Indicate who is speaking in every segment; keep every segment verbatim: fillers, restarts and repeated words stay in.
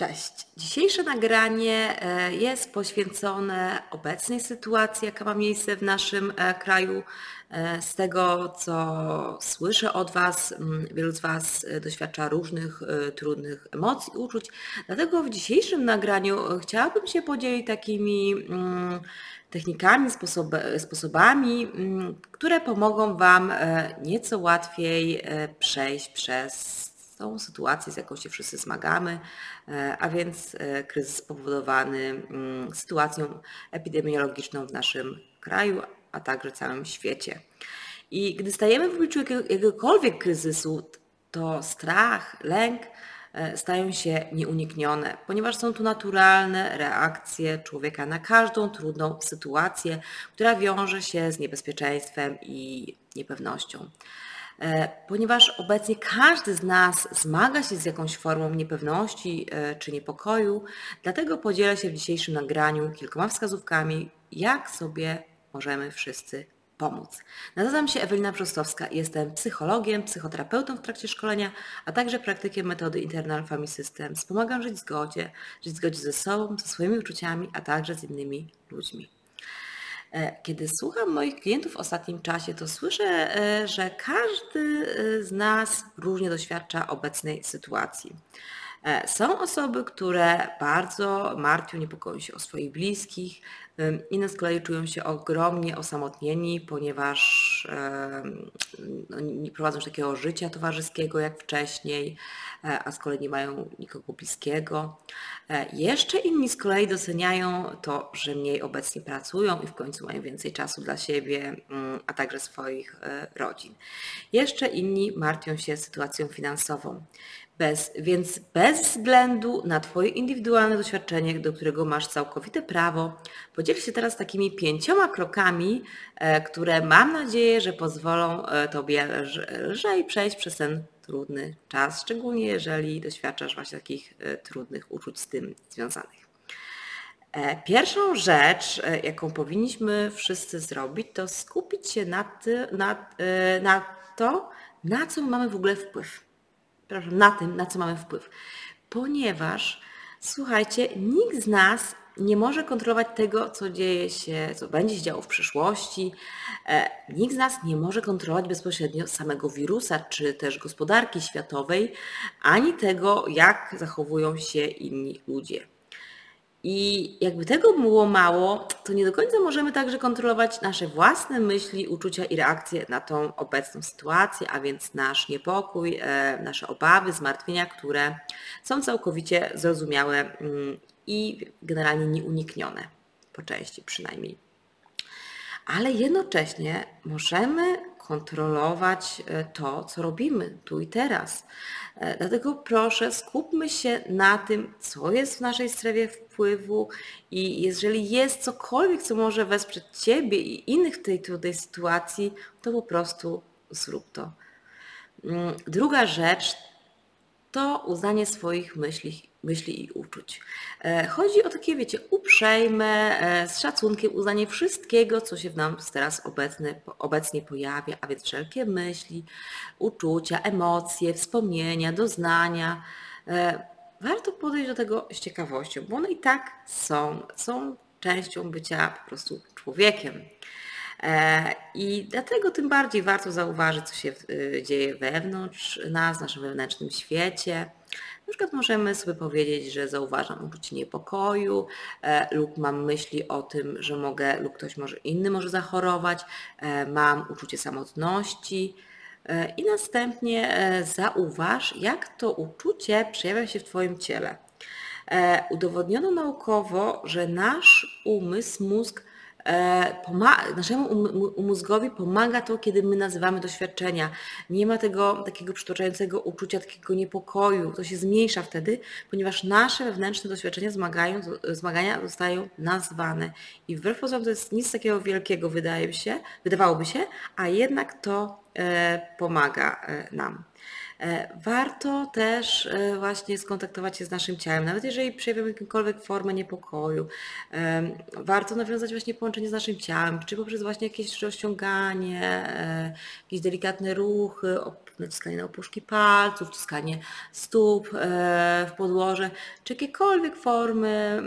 Speaker 1: Cześć. Dzisiejsze nagranie e, jest poświęcone obecnej sytuacji, jaka ma miejsce w naszym e, kraju. E, Z tego, co słyszę od Was, m, wielu z Was e, doświadcza różnych e, trudnych emocji, uczuć. Dlatego w dzisiejszym nagraniu e, chciałabym się podzielić takimi mm, technikami, sposob- sposobami, mm, które pomogą Wam e, nieco łatwiej e, przejść przez tą sytuację, z jaką się wszyscy zmagamy, e, a więc e, kryzys spowodowany mm, sytuacją epidemiologiczną w naszym kraju, a także całym świecie. I gdy stajemy w obliczu jakiego- jakiegokolwiek kryzysu, to strach, lęk e, stają się nieuniknione, ponieważ są to naturalne reakcje człowieka na każdą trudną sytuację, która wiąże się z niebezpieczeństwem i niepewnością. E, Ponieważ obecnie każdy z nas zmaga się z jakąś formą niepewności e, czy niepokoju, dlatego podzielę się w dzisiejszym nagraniu kilkoma wskazówkami, jak sobie możemy wszyscy pomóc. Nazywam się Ewelina Brzostowska, jestem psychologiem, psychoterapeutą w trakcie szkolenia, a także praktykiem metody Internal Family Systems. Pomagam żyć w zgodzie, żyć w zgodzie ze sobą, ze swoimi uczuciami, a także z innymi ludźmi. Kiedy słucham moich klientów w ostatnim czasie, to słyszę, e, że każdy e, z nas różnie doświadcza obecnej sytuacji. E, Są osoby, które bardzo martwią, niepokoją się o swoich bliskich, ym, inne z kolei czują się ogromnie osamotnieni, ponieważ e, no, nie prowadzą już takiego życia towarzyskiego jak wcześniej, e, a z kolei nie mają nikogo bliskiego. E, Jeszcze inni z kolei doceniają to, że mniej obecnie pracują i w końcu mają więcej czasu dla siebie, mm, a także swoich e, rodzin. Jeszcze inni martwią się sytuacją finansową. Bez, więc bez względu na Twoje indywidualne doświadczenie, do którego masz całkowite prawo, podziel się teraz takimi pięcioma krokami, e, które mam nadzieję, że pozwolą e, Tobie lż- lżej przejść przez ten trudny czas, szczególnie jeżeli doświadczasz właśnie takich e, trudnych uczuć z tym związanych. E, Pierwszą rzecz, e, jaką powinniśmy wszyscy zrobić, to skupić się na, ty, na, e, na to, na co mamy w ogóle wpływ. Przepraszam, na tym, na co mamy wpływ. Ponieważ, słuchajcie, nikt z nas nie może kontrolować tego, co dzieje się, co będzie się działo w przyszłości. E, Nikt z nas nie może kontrolować bezpośrednio samego wirusa, czy też gospodarki światowej, ani tego, jak zachowują się inni ludzie. I jakby tego było mało, to nie do końca możemy także kontrolować nasze własne myśli, uczucia i reakcje na tą obecną sytuację, a więc nasz niepokój, e, nasze obawy, zmartwienia, które są całkowicie zrozumiałe mm, i generalnie nieuniknione, po części przynajmniej. Ale jednocześnie możemy kontrolować e, to, co robimy tu i teraz. E, Dlatego proszę, skupmy się na tym, co jest w naszej strefie wpływu i jeżeli jest cokolwiek, co może wesprzeć Ciebie i innych w tej trudnej sytuacji, to po prostu zrób to. Mm, Druga rzecz to uznanie swoich myśli, myśli i uczuć. E, Chodzi o takie, wiecie, uprzejme, e, z szacunkiem uznanie wszystkiego, co się w nas teraz obecny, obecnie pojawia, a więc wszelkie myśli, uczucia, emocje, wspomnienia, doznania. E, Warto podejść do tego z ciekawością, bo one i tak są, są częścią bycia po prostu człowiekiem. E, I dlatego tym bardziej warto zauważyć, co się y, dzieje wewnątrz nas, w naszym wewnętrznym świecie. Na przykład możemy sobie powiedzieć, że zauważam uczucie niepokoju e, lub mam myśli o tym, że mogę lub ktoś może inny może zachorować, e, mam uczucie samotności e, i następnie e, zauważ, jak to uczucie przejawia się w Twoim ciele. E, Udowodniono naukowo, że nasz umysł, mózg, e, poma- naszemu um- mózgowi pomaga to, kiedy my nazywamy doświadczenia. Nie ma tego takiego przytłaczającego uczucia, takiego niepokoju. To się zmniejsza wtedy, ponieważ nasze wewnętrzne doświadczenia zmagają, zmagania zostają nazwane. I wbrew pozorom to jest nic takiego wielkiego, wydaje się, wydawałoby się, a jednak to e, pomaga e, nam. Warto też właśnie skontaktować się z naszym ciałem, nawet jeżeli przejawiamy jakąkolwiek formę niepokoju. Warto nawiązać właśnie połączenie z naszym ciałem, czy poprzez właśnie jakieś rozciąganie, jakieś delikatne ruchy, naciskanie na opuszki palców, wciskanie stóp w podłoże, czy jakiekolwiek formy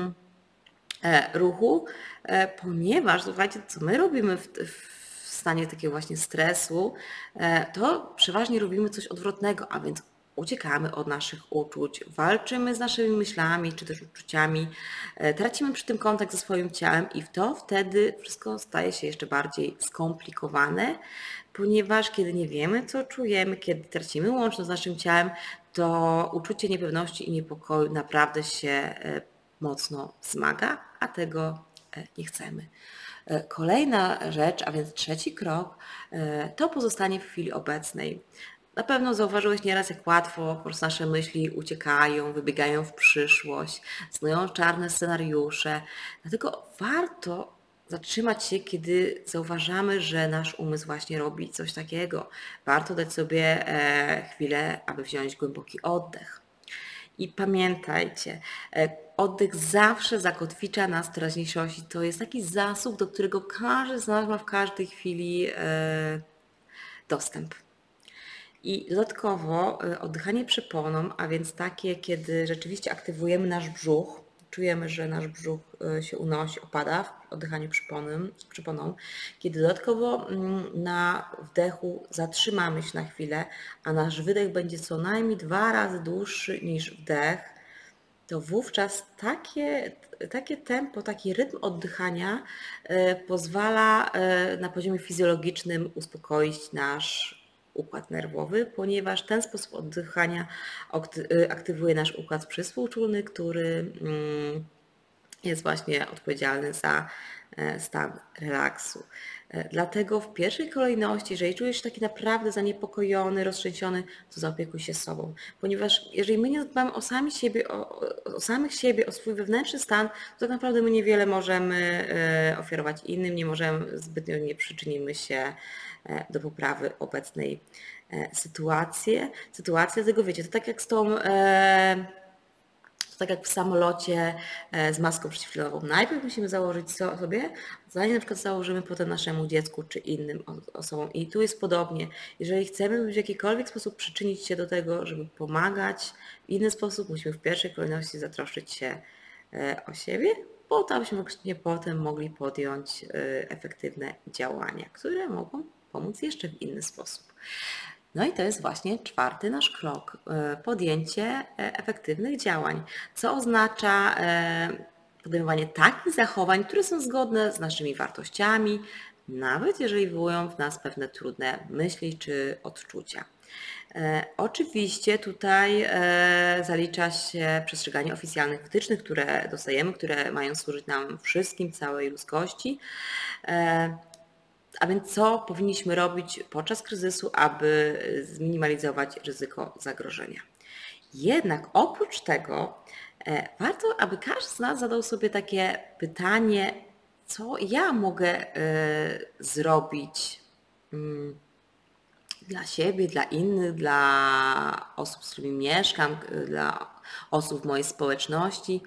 Speaker 1: ruchu, ponieważ słuchajcie, co my robimy w, w stanie takiego właśnie stresu, to przeważnie robimy coś odwrotnego, a więc uciekamy od naszych uczuć, walczymy z naszymi myślami czy też uczuciami, tracimy przy tym kontakt ze swoim ciałem i to wtedy wszystko staje się jeszcze bardziej skomplikowane, ponieważ kiedy nie wiemy, co czujemy, kiedy tracimy łączność z naszym ciałem, to uczucie niepewności i niepokoju naprawdę się mocno wzmaga, a tego nie chcemy. Kolejna rzecz, a więc trzeci krok, to pozostanie w chwili obecnej. Na pewno zauważyłeś nieraz, jak łatwo po prostu nasze myśli uciekają, wybiegają w przyszłość, snują czarne scenariusze. Dlatego warto zatrzymać się, kiedy zauważamy, że nasz umysł właśnie robi coś takiego. Warto dać sobie chwilę, aby wziąć głęboki oddech. I pamiętajcie, oddech zawsze zakotwicza nas w teraźniejszości. To jest taki zasób, do którego każdy z nas ma w każdej chwili dostęp. I dodatkowo oddychanie przeponą, a więc takie, kiedy rzeczywiście aktywujemy nasz brzuch, czujemy, że nasz brzuch się unosi, opada w oddychaniu przeponą, przeponą. Kiedy dodatkowo na wdechu zatrzymamy się na chwilę, a nasz wydech będzie co najmniej dwa razy dłuższy niż wdech, to wówczas takie, takie tempo, taki rytm oddychania pozwala na poziomie fizjologicznym uspokoić nasz układ nerwowy, ponieważ ten sposób oddychania aktywuje nasz układ przyspółczulny, który jest właśnie odpowiedzialny za stan relaksu. Dlatego w pierwszej kolejności, jeżeli czujesz się taki naprawdę zaniepokojony, roztrzęsiony, to zaopiekuj się sobą. Ponieważ jeżeli my nie dbamy o, sami siebie, o, o samych siebie, o swój wewnętrzny stan, to tak naprawdę my niewiele możemy ofiarować innym, nie możemy, zbytnio nie przyczynimy się do poprawy obecnej sytuacji. Sytuacja tego, wiecie, to tak jak z tą... To tak jak w samolocie z maską przeciwlotową. Najpierw musimy założyć sobie, zanim na przykład założymy potem naszemu dziecku czy innym osobom. I tu jest podobnie. Jeżeli chcemy w jakikolwiek sposób przyczynić się do tego, żeby pomagać w inny sposób, musimy w pierwszej kolejności zatroszczyć się o siebie, po to, abyśmy właśnie potem mogli podjąć efektywne działania, które mogą pomóc jeszcze w inny sposób. No i to jest właśnie czwarty nasz krok, podjęcie efektywnych działań, co oznacza podejmowanie takich zachowań, które są zgodne z naszymi wartościami, nawet jeżeli wywołują w nas pewne trudne myśli czy odczucia. Oczywiście tutaj zalicza się przestrzeganie oficjalnych wytycznych, które dostajemy, które mają służyć nam wszystkim, całej ludzkości. A więc co powinniśmy robić podczas kryzysu, aby zminimalizować ryzyko zagrożenia? Jednak oprócz tego warto, aby każdy z nas zadał sobie takie pytanie, co ja mogę zrobić dla siebie, dla innych, dla osób, z którymi mieszkam, dla osób w mojej społeczności.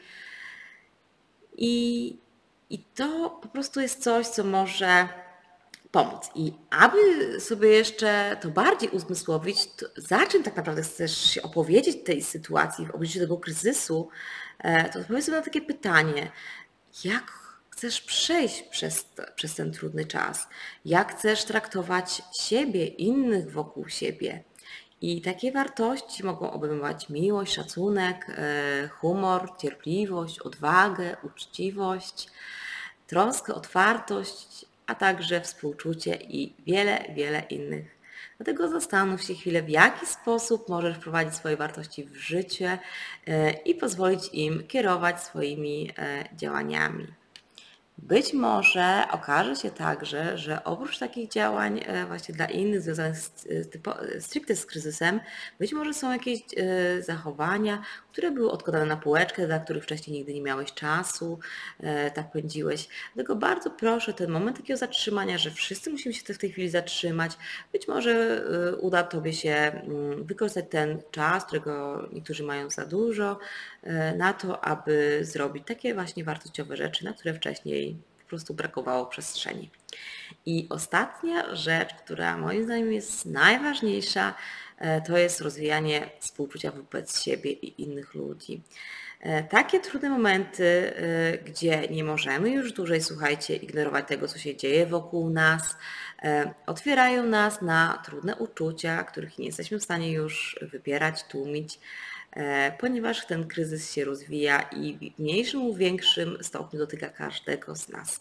Speaker 1: I, i to po prostu jest coś, co może pomóc. I aby sobie jeszcze to bardziej uzmysłowić, to za czym tak naprawdę chcesz się opowiedzieć tej sytuacji w obliczu tego kryzysu, to odpowiedz sobie na takie pytanie, jak chcesz przejść przez, przez ten trudny czas, jak chcesz traktować siebie, innych wokół siebie. I takie wartości mogą obejmować miłość, szacunek, humor, cierpliwość, odwagę, uczciwość, troskę, otwartość, a także współczucie i wiele, wiele innych. Dlatego zastanów się chwilę, w jaki sposób możesz wprowadzić swoje wartości w życie i pozwolić im kierować swoimi działaniami. Być może okaże się także, że oprócz takich działań e, właśnie dla innych związanych z, z typo, stricte z kryzysem, być może są jakieś e, zachowania, które były odkładane na półeczkę, dla których wcześniej nigdy nie miałeś czasu, e, tak pędziłeś. Dlatego bardzo proszę, ten moment takiego zatrzymania, że wszyscy musimy się w tej chwili zatrzymać, być może e, uda Tobie się mm, wykorzystać ten czas, którego niektórzy mają za dużo, e, na to, aby zrobić takie właśnie wartościowe rzeczy, na które wcześniej po prostu brakowało przestrzeni. I ostatnia rzecz, która moim zdaniem jest najważniejsza, e, to jest rozwijanie współczucia wobec siebie i innych ludzi. E, Takie trudne momenty, e, gdzie nie możemy już dłużej, słuchajcie, ignorować tego, co się dzieje wokół nas, e, otwierają nas na trudne uczucia, których nie jesteśmy w stanie już wypierać, tłumić, e, ponieważ ten kryzys się rozwija i w mniejszym lub większym stopniu dotyka każdego z nas.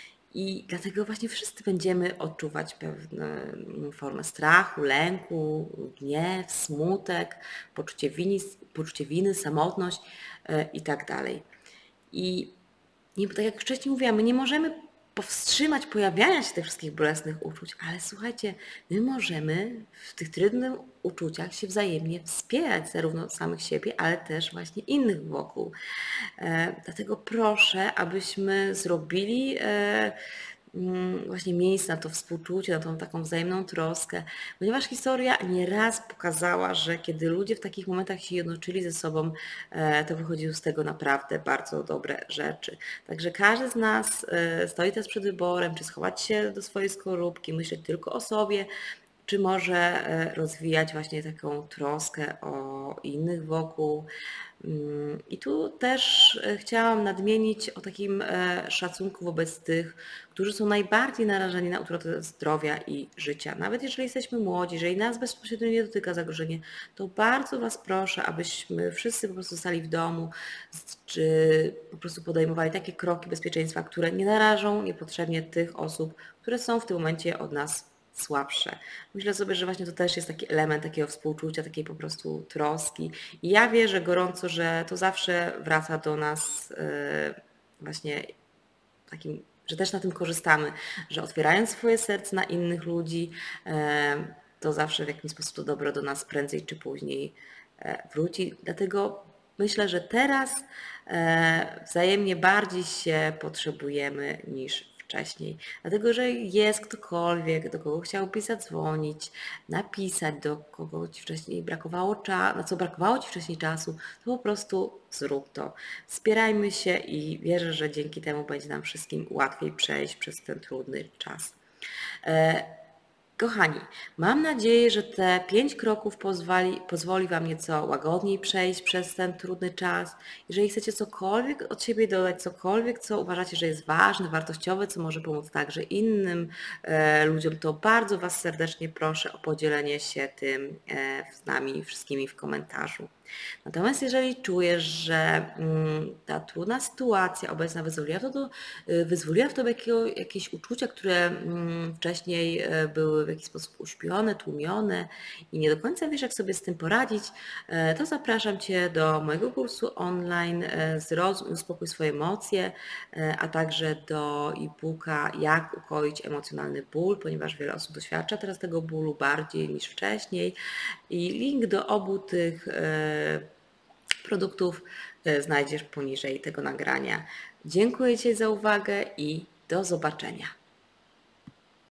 Speaker 1: I dlatego właśnie wszyscy będziemy odczuwać pewną formę strachu, lęku, gniew, smutek, poczucie winy, poczucie winy, samotność e, i tak dalej. I nie, tak jak wcześniej mówiłam, my nie możemy powstrzymać pojawiania się tych wszystkich bolesnych uczuć, ale słuchajcie, my możemy w tych trudnych uczuciach się wzajemnie wspierać, zarówno samych siebie, ale też właśnie innych wokół. E, dlatego proszę, abyśmy zrobili e, mm, właśnie miejsce na to współczucie, na tą taką wzajemną troskę, ponieważ historia nieraz pokazała, że kiedy ludzie w takich momentach się jednoczyli ze sobą, e, to wychodziły z tego naprawdę bardzo dobre rzeczy. Także każdy z nas e, stoi teraz przed wyborem, czy schować się do swojej skorupki, myśleć tylko o sobie, czy może e, rozwijać właśnie taką troskę o innych wokół. Mm, I tu też e, chciałam nadmienić o takim e, szacunku wobec tych, którzy są najbardziej narażeni na utratę zdrowia i życia. Nawet jeżeli jesteśmy młodzi, jeżeli nas bezpośrednio nie dotyka zagrożenie, to bardzo Was proszę, abyśmy wszyscy po prostu zostali w domu, czy po prostu podejmowali takie kroki bezpieczeństwa, które nie narażą niepotrzebnie tych osób, które są w tym momencie od nas słabsze. Myślę sobie, że właśnie to też jest taki element takiego współczucia, takiej po prostu troski. I ja wierzę gorąco, że to zawsze wraca do nas e, właśnie takim, że też na tym korzystamy, że otwierając swoje serce na innych ludzi, e, to zawsze w jakiś sposób to dobro do nas prędzej czy później e, wróci. Dlatego myślę, że teraz e, wzajemnie bardziej się potrzebujemy niż wcześniej. Dlatego, że jest ktokolwiek, do kogo chciałbyś zadzwonić, napisać, do kogo Ci wcześniej brakowało czasu, na co brakowało Ci wcześniej czasu, to po prostu zrób to. Wspierajmy się i wierzę, że dzięki temu będzie nam wszystkim łatwiej przejść przez ten trudny czas. E, Kochani, mam nadzieję, że te pięć kroków pozwoli, pozwoli Wam nieco łagodniej przejść przez ten trudny czas. Jeżeli chcecie cokolwiek od siebie dodać, cokolwiek, co uważacie, że jest ważne, wartościowe, co może pomóc także innym e, ludziom, to bardzo Was serdecznie proszę o podzielenie się tym e, z nami wszystkimi w komentarzu. Natomiast jeżeli czujesz, że mm, ta trudna sytuacja obecna wyzwoliła, to, to y, wyzwoliła w tobie jakiego, jakieś uczucia, które mm, wcześniej e, były w jakiś sposób uśpione, tłumione i nie do końca wiesz, jak sobie z tym poradzić, e, to zapraszam Cię do mojego kursu online e, Zrozum i uspokój swoje emocje, e, a także do e-booka Jak ukoić emocjonalny ból, ponieważ wiele osób doświadcza teraz tego bólu bardziej niż wcześniej. I link do obu tych e, produktów e, znajdziesz poniżej tego nagrania. Dziękuję Ci za uwagę i do zobaczenia.